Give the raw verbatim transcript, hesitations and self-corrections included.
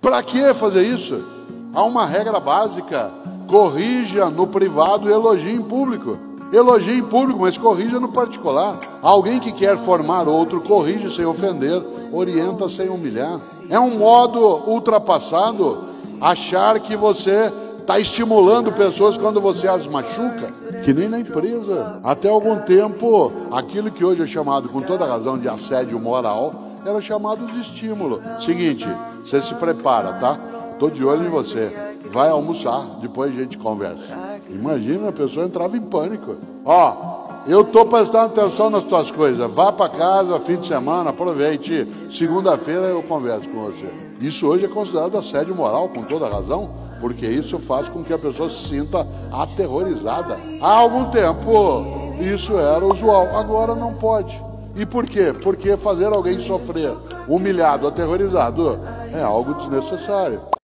Para que fazer isso? Há uma regra básica: corrija no privado e elogie em público. Elogie em público, mas corrija no particular. Alguém que quer formar outro, corrige sem ofender, orienta sem humilhar. É um modo ultrapassado achar que você está estimulando pessoas quando você as machuca, que nem na empresa. Até algum tempo, aquilo que hoje é chamado, com toda razão, de assédio moral, era chamado de estímulo. Seguinte, você se prepara, tá? Tô de olho em você. Vai almoçar, depois a gente conversa. Imagina, a pessoa entrava em pânico. Ó, eu tô prestando atenção nas tuas coisas. Vá para casa, fim de semana, aproveite. Segunda-feira eu converso com você. Isso hoje é considerado assédio moral, com toda razão, porque isso faz com que a pessoa se sinta aterrorizada. Há algum tempo isso era usual, agora não pode. E por quê? Porque fazer alguém sofrer, humilhado, aterrorizado, é algo desnecessário.